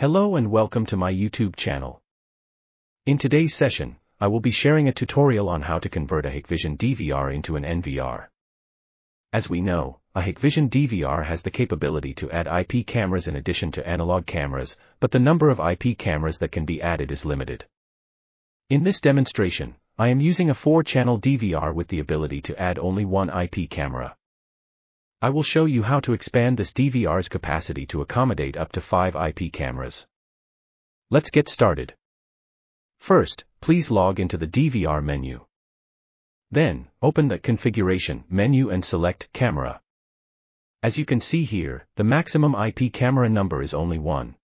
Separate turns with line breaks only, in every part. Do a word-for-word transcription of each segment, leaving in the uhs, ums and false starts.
Hello and welcome to my YouTube channel. In today's session, I will be sharing a tutorial on how to convert a Hikvision D V R into an N V R. As we know, a Hikvision D V R has the capability to add I P cameras in addition to analog cameras, but the number of I P cameras that can be added is limited. In this demonstration, I am using a four channel D V R with the ability to add only one I P camera. I will show you how to expand this D V R's capacity to accommodate up to five I P cameras. Let's get started. First, please log into the D V R menu. Then, open the Configuration menu and select Camera. As you can see here, the maximum I P camera number is only one.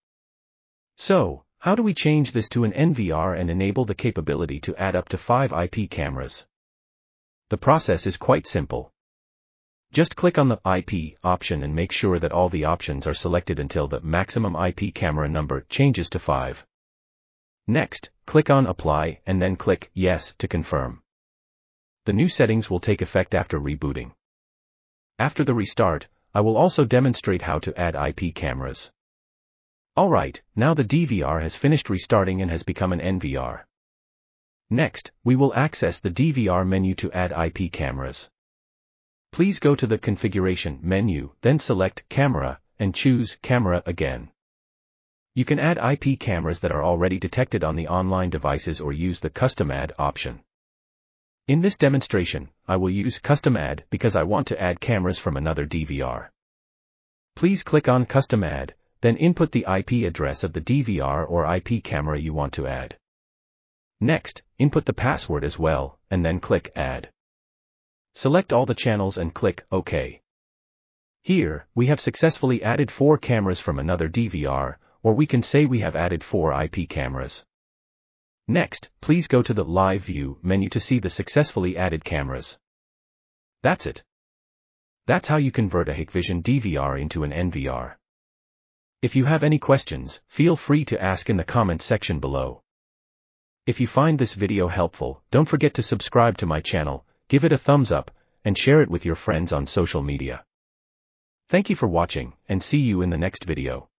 So, how do we change this to an N V R and enable the capability to add up to five I P cameras? The process is quite simple. Just click on the I P option and make sure that all the options are selected until the maximum I P camera number changes to five. Next, click on Apply and then click Yes to confirm. The new settings will take effect after rebooting. After the restart, I will also demonstrate how to add I P cameras. Alright, now the D V R has finished restarting and has become an N V R. Next, we will access the D V R menu to add I P cameras. Please go to the Configuration menu, then select Camera, and choose Camera again. You can add I P cameras that are already detected on the online devices or use the Custom Add option. In this demonstration, I will use Custom Add because I want to add cameras from another D V R. Please click on Custom Add, then input the I P address of the D V R or I P camera you want to add. Next, input the password as well, and then click Add. Select all the channels and click OK. Here, we have successfully added four cameras from another D V R, or we can say we have added four I P cameras. Next, please go to the Live View menu to see the successfully added cameras. That's it. That's how you convert a Hikvision D V R into an N V R. If you have any questions, feel free to ask in the comment section below. If you find this video helpful, don't forget to subscribe to my channel, give it a thumbs up, and share it with your friends on social media. Thank you for watching, and see you in the next video.